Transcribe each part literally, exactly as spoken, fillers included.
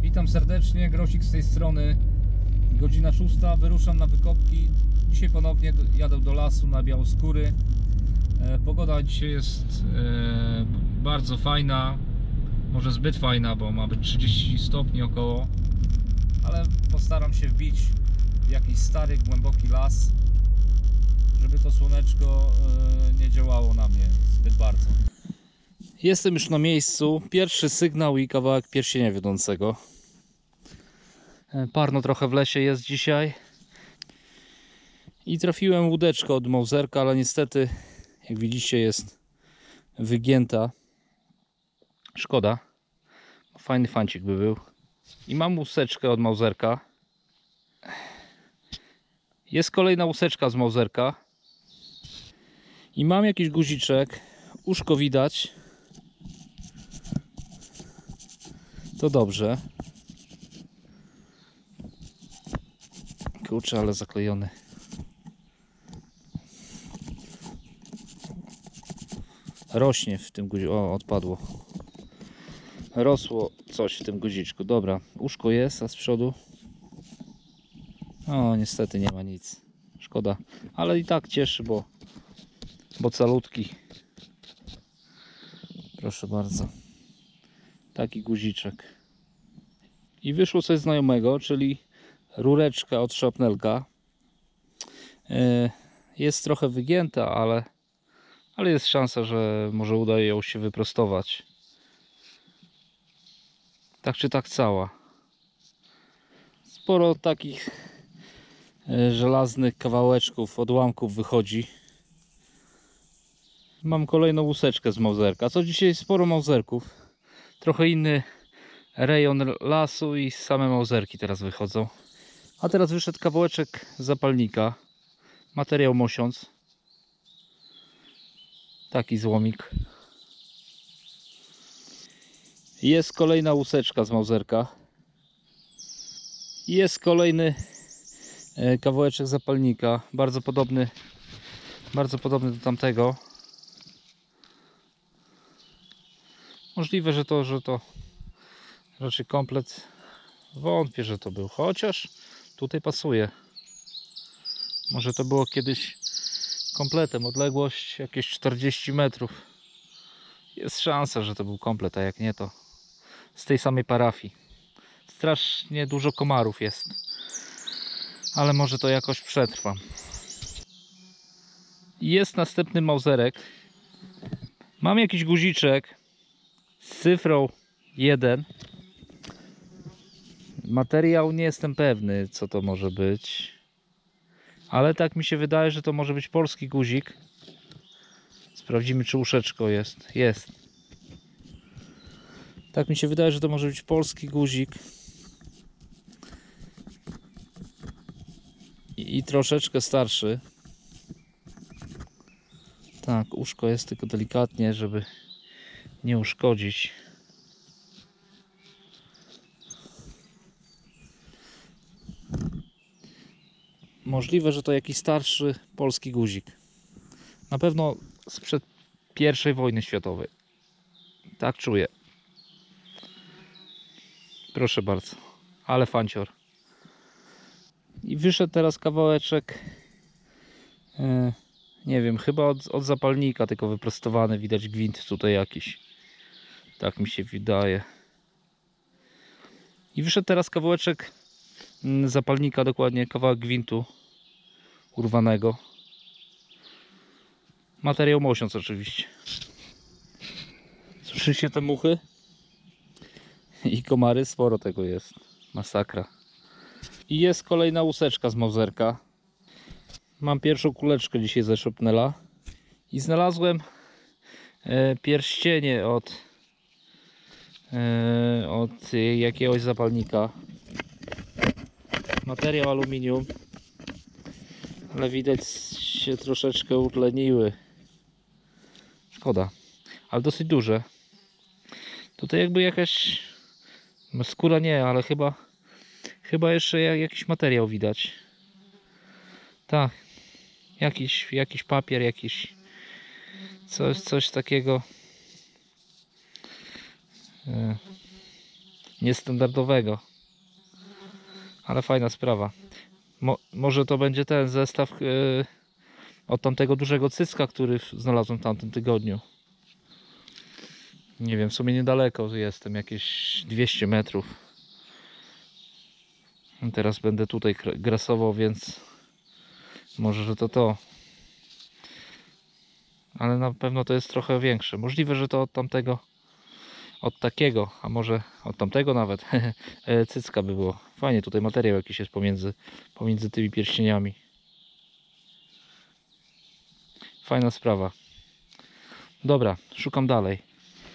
Witam serdecznie, Grosik z tej strony. Godzina szósta, wyruszam na wykopki. Dzisiaj ponownie jadę do lasu na Białoskóry. Pogoda dzisiaj jest bardzo fajna, może zbyt fajna, bo ma być trzydzieści stopni około, ale postaram się wbić w jakiś stary, głęboki las, żeby to słoneczko nie działało na mnie zbyt bardzo. Jestem już na miejscu. Pierwszy sygnał i kawałek pierścienia wiodącego. Parno trochę w lesie jest dzisiaj. I trafiłem łódeczkę od Mauserka, ale niestety, jak widzicie, jest wygięta. Szkoda. Fajny fancik by był. I mam łuseczkę od Mauserka. Jest kolejna łuseczka z Mauserka. I mam jakiś guziczek. Uszko widać. To dobrze. Kurczę, ale zaklejony. Rośnie w tym guziczku. O, odpadło. Rosło coś w tym guziczku. Dobra, uszko jest, a z przodu? O, niestety nie ma nic. Szkoda. Ale i tak cieszy, bo, bo calutki. Proszę bardzo. Taki guziczek. I wyszło coś znajomego, czyli rureczka od szrapnelka. Jest trochę wygięta, ale, ale jest szansa, że może uda ją się wyprostować. Tak czy tak cała. Sporo takich żelaznych kawałeczków, odłamków wychodzi. Mam kolejną łuseczkę z Mauserka. Co dzisiaj sporo Mauserków. Trochę inny rejon lasu i same Mauserki teraz wychodzą. A teraz wyszedł kawałeczek zapalnika. Materiał mosiąc. Taki złomik. Jest kolejna łuseczka z Mauserka. Jest kolejny kawałeczek zapalnika. Bardzo podobny, bardzo podobny do tamtego. Możliwe, że to, że to raczej komplet. Wątpię, że to był. Chociaż tutaj pasuje. Może to było kiedyś kompletem. Odległość jakieś czterdzieści metrów. Jest szansa, że to był komplet, a jak nie, to z tej samej parafii. Strasznie dużo komarów jest. Ale może to jakoś przetrwam. Jest następny Mauserek. Mam jakiś guziczek z cyfrą jeden. Materiał nie jestem pewny, co to może być. Ale tak mi się wydaje, że to może być polski guzik. Sprawdzimy, czy uszeczko jest. Jest. Tak mi się wydaje, że to może być polski guzik. I, i troszeczkę starszy. Tak, uszko jest tylko delikatnie, żeby nie uszkodzić. Możliwe, że to jakiś starszy polski guzik. Na pewno sprzed pierwszej wojny światowej. Tak czuję. Proszę bardzo. Ale fancior. I wyszedł teraz kawałeczek. Yy, nie wiem, chyba od, od zapalnika, tylko wyprostowany. Widać gwint tutaj jakiś. Tak mi się wydaje. I wyszedł teraz kawałeczek zapalnika, dokładnie kawałek gwintu urwanego. Materiał mosiąc oczywiście. Słyszycie te muchy? I komary, sporo tego jest. Masakra. I jest kolejna łuseczka z Mauserka. Mam pierwszą kuleczkę dzisiaj ze Szopnela. I znalazłem e, pierścienie od, e, od jakiegoś zapalnika. Materiał aluminium. Ale widać się troszeczkę utleniły. Szkoda. Ale dosyć duże. Tutaj jakby jakaś skóra nie, ale chyba chyba jeszcze jakiś materiał widać. Tak. Jakiś, jakiś papier, jakiś coś, coś takiego. niestandardowego. Ale fajna sprawa. Mo może to będzie ten zestaw yy, od tamtego dużego cycka, który znalazłem w tamtym tygodniu. Nie wiem, w sumie niedaleko jestem, jakieś dwieście metrów. Teraz będę tutaj grasował, więc może, że to to. Ale na pewno to jest trochę większe. Możliwe, że to od tamtego, od takiego, a może od tamtego nawet cycka by było. Fajnie, tutaj materiał jakiś jest pomiędzy, pomiędzy tymi pierścieniami. Fajna sprawa. Dobra, szukam dalej.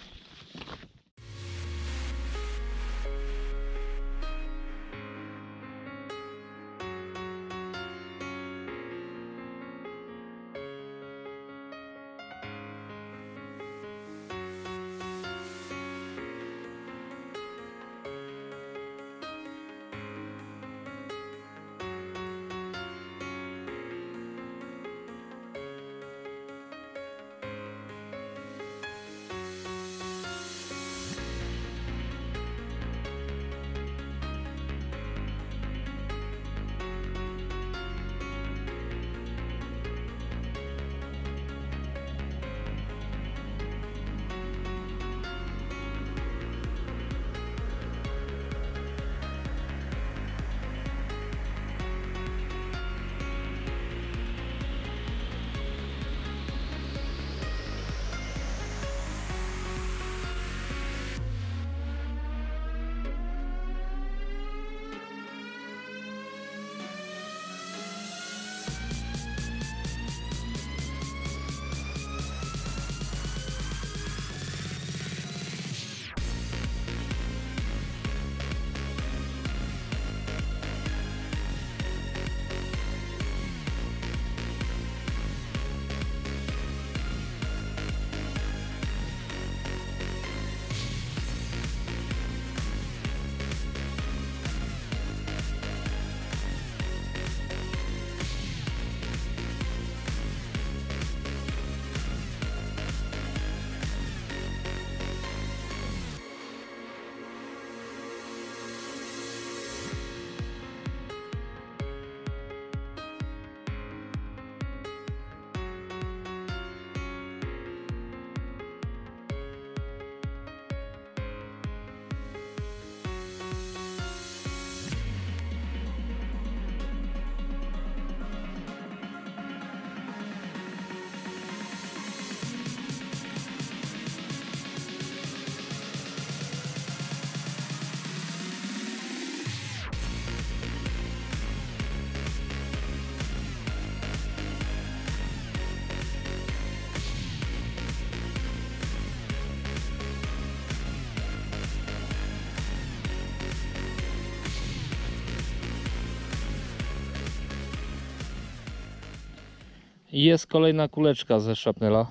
Jest kolejna kuleczka ze szrapnela.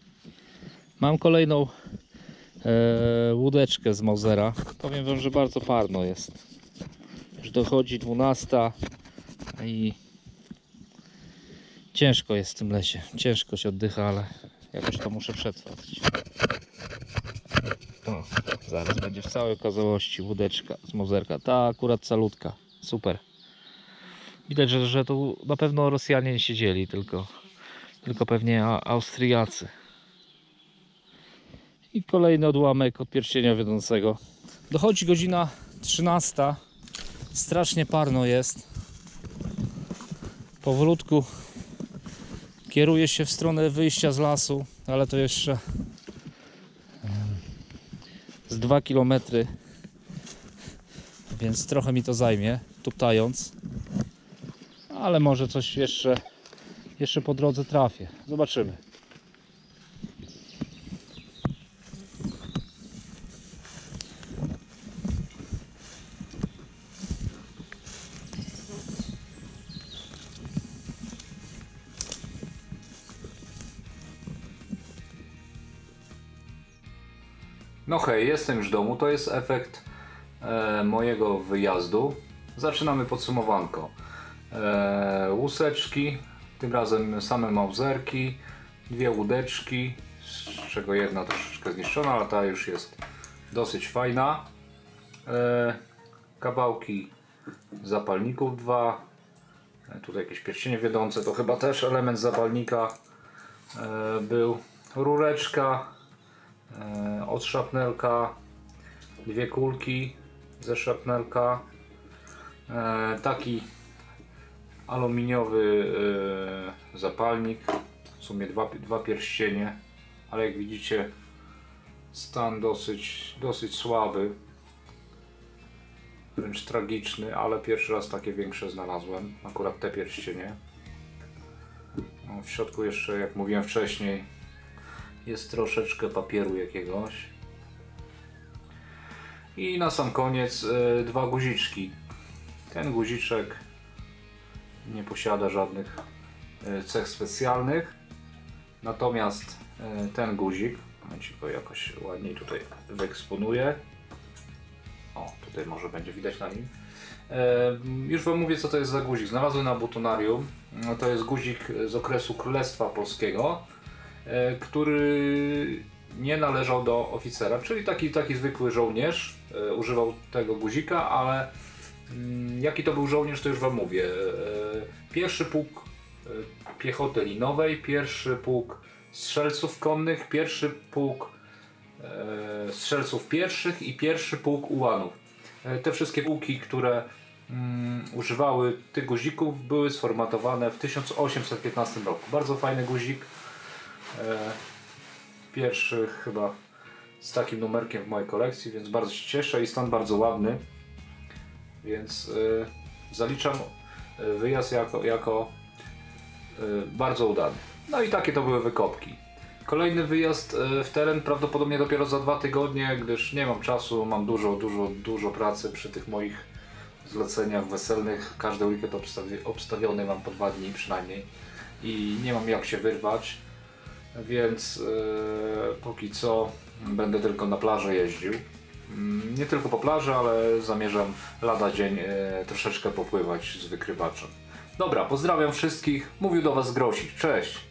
Mam kolejną e, łódeczkę z Mausera. Powiem wam, że bardzo parno jest. Już dochodzi dwunasta i ciężko jest w tym lesie. Ciężko się oddycha, ale jakoś to muszę przetrwać. O, zaraz będzie w całej okazałości łódeczka z Mauserka. Ta akurat salutka. Super. Widać, że, że tu na pewno Rosjanie nie siedzieli, tylko, tylko pewnie Austriacy. I kolejny odłamek od pierścienia wiodącego. Dochodzi godzina trzynasta. Strasznie parno jest. Powolutku kieruję się w stronę wyjścia z lasu, ale to jeszcze z dwa kilometry, więc trochę mi to zajmie, tuptając. Ale może coś jeszcze, jeszcze po drodze trafię. Zobaczymy. No hej, jestem już w domu. To jest efekt e, mojego wyjazdu. Zaczynamy podsumowanko. E, łuseczki, tym razem same Mauserki, dwie łódeczki, z czego jedna troszeczkę zniszczona, ale ta już jest dosyć fajna. e, kawałki zapalników dwa, e, tutaj jakieś pierścienie wiodące, to chyba też element zapalnika e, był, rureczka e, od szrapnelka, dwie kulki ze szrapnelka, e, taki aluminiowy e, zapalnik, w sumie dwa, dwa pierścienie, ale jak widzicie stan dosyć, dosyć słaby, wręcz tragiczny, ale pierwszy raz takie większe znalazłem, akurat te pierścienie. No, w środku jeszcze, jak mówiłem wcześniej, jest troszeczkę papieru jakiegoś. I na sam koniec y, dwa guziczki. Ten guziczek nie posiada żadnych y, cech specjalnych, natomiast y, ten guzik, momencik, go jakoś ładniej tutaj wyeksponuję. O, tutaj może będzie widać na nim. E, już wam mówię, co to jest za guzik. Znalazłem na Butonarium. No, to jest guzik z okresu Królestwa Polskiego, e, który nie należał do oficera, czyli taki, taki zwykły żołnierz e, używał tego guzika, ale mm, jaki to był żołnierz, to już wam mówię. E, pierwszy pułk e, piechoty linowej, pierwszy pułk strzelców konnych, pierwszy pułk e, strzelców pieszych i pierwszy pułk ułanów. E, te wszystkie pułki, które mm, używały tych guzików, były sformatowane w tysiąc osiemset piętnastym roku. Bardzo fajny guzik. E, pierwszy chyba z takim numerkiem w mojej kolekcji, więc bardzo się cieszę i stan bardzo ładny. Więc e, zaliczam wyjazd jako, jako e, bardzo udany. No i takie to były wykopki. Kolejny wyjazd w teren prawdopodobnie dopiero za dwa tygodnie, gdyż nie mam czasu, mam dużo, dużo, dużo pracy przy tych moich zleceniach weselnych. Każdy weekend obstawi obstawiony mam po dwa dni przynajmniej i nie mam jak się wyrwać, więc yy, póki co będę tylko na plażę jeździł. Yy, nie tylko po plaży, ale zamierzam lada dzień yy, troszeczkę popływać z wykrywaczem. Dobra, pozdrawiam wszystkich, mówił do was Grosik, cześć!